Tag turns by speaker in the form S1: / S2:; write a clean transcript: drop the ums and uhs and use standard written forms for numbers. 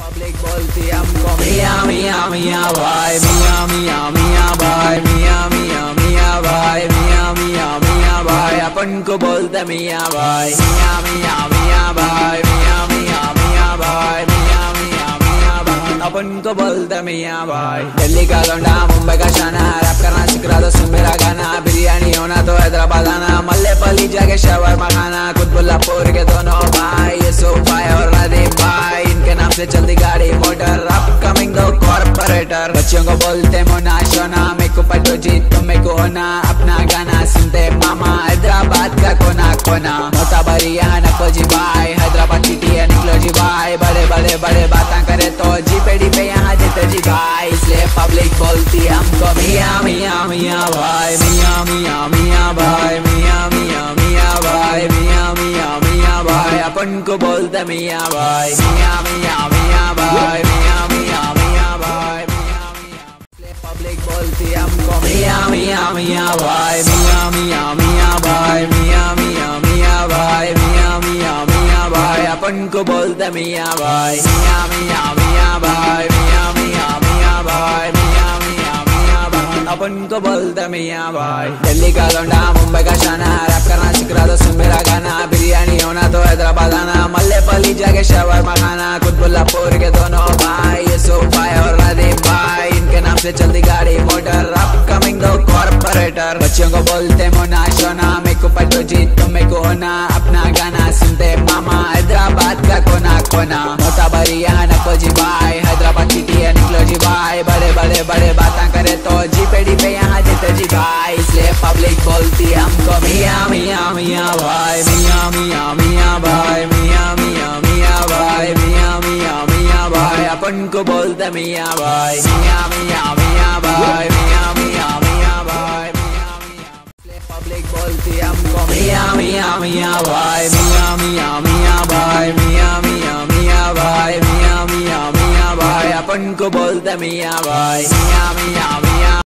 S1: Public बोलती हमको मियाँ मियाँ मियाँ भाई, मियाँ मियाँ मियाँ भाई, मियाँ मियाँ मियाँ भाई, मियाँ मियाँ मियाँ भाई। अपन को बोलते मियाँ भाई, मियाँ मियाँ मियाँ भाई, मियाँ मियाँ मियाँ भाई, मियाँ मियाँ मियाँ भाई। अपन को बोलते मियाँ भाई। दिल्ली का लौंडा मुंबई का शाना, रैप करना सीख रहा तो सुन मेरा गाना। बिरयानी होना तो हैदराबाद आना, मल्लेपल्ली जाके शवरमा खाना। कुतुबुल्लापुर के दोनों भाई, यूसुफ भाई और नदीम भाई, इनके नाम से चलती गाड़ी मोटर। अपकमिंग दो कॉर्पोरेटर, बच्चों को बोलते मोना शोना। मेरे को पटो जी तुम मेरे को होना, अपना गाना सुनते मामा। हैदराबाद का कोना कोना, मोटा बरिया नको जी भाई। हैदराबाद सिटी है निकलो जी भाई, बड़े बड़े बड़े बातें करे तो जी पेड़ी पे यहाँ जीते जी भाई। इसलिए पब्लिक बोलती हमको मियाँ मियाँ मियाँ भाई, मियाँ मियाँ मियाँ भाई, मियाँ मियाँ मियाँ भाई, मियाँ मियाँ मियाँ भाई। अपन को बोलते मियाँ भाई, मियाँ मियाँ मियाँ भाई, मियाँ मियाँ मियाँ भाई, मियाँ मियाँ। इसलिए पब्लिक बोलती हमको मियाँ मियाँ मियाँ भाई, मियाँ मियाँ मियाँ भाई, मियाँ मियाँ मियाँ भाई, मियाँ मियाँ मियाँ भाई। अपन को बोलते मियाँ भाई, मियाँ मियाँ मियाँ भाई, मियाँ मियाँ मियाँ भाई, मियाँ मियाँ मियाँ भाई। अपन को बोलते मियाँ भाई। दिल्ली का लौंडा मुंबई का शाना, रैप करना सीख रहा तो सुन मेरा गाना। बिरयानी होना तो हैदराबाद आना, मल्लेपल्ली जाके शवरमा खाना। कुतुबुल्लापुर के दोनों भाई, यूसुफ भाई और नदीम भाई, इनके नाम से चलती गाड़ी मोटर। अपकमिंग दो कॉर्पोरेटर, बच्चों को बोलते मोना शोना। मेरे को पटो जी तुम मेरे को होना, अपना गाना सुनते मामा। हैदराबाद का कोना कोना, मोटा बरिया नको जी भाई। हैदराबाद सिटी है निकलो जी भाई, बड़े बड़े बड़े बातें करे तो जी पेड़ी पे यहाँ जीते जी भाई। इसलिए पब्लिक बोलती हमको मियाँ मियाँ मियाँ भाई, मियाँ मियाँ मियाँ भाई, मियाँ मियाँ मियाँ भाई, मियाँ मियाँ मियाँ भाई। अपन को बोलते मियाँ भाई, मियाँ मियाँ मियाँ भाई, मियाँ मियाँ मियाँ भाई, मियाँ मियाँ। इसलिए पब्लिक बोलती हमको मियाँ मियाँ मियाँ भाई, मियाँ मियाँ मियाँ भाई, मियाँ मियाँ मियाँ भाई, मियाँ मियाँ मियाँ भाई। अपन को बोलते मियाँ भाई, मियाँ मियाँ मियाँ।